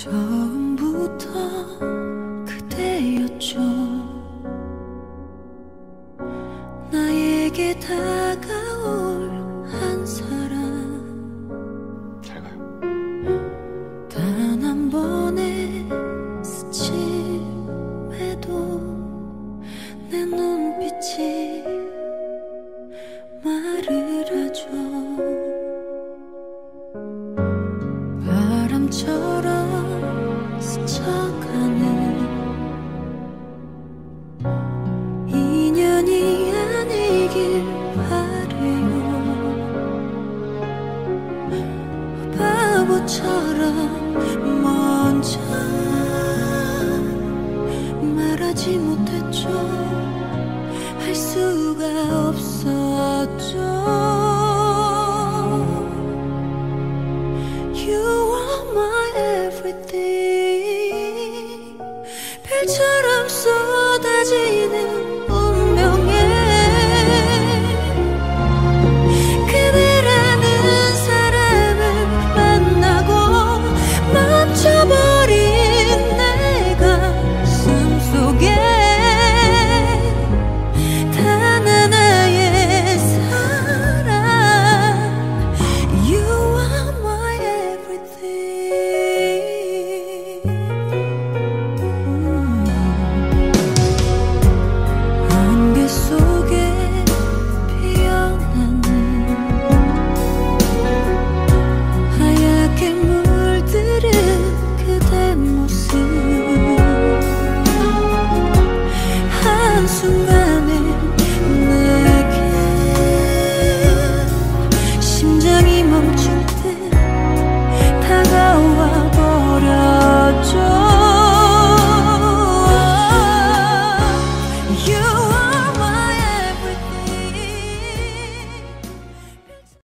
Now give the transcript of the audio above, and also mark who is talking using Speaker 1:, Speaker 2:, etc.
Speaker 1: 처음부터 그대였죠. 나에게 다가올 한 사람.
Speaker 2: 잘 가요.
Speaker 1: 단 한 번의 스침에도 내 눈빛이 말을 하죠. 바람처럼 스쳐가는 인연이 아니길 바래요. 바보처럼 먼저 말하지 못했죠. 할 수가 없었죠. You are my everything. 별처럼 쏟아지는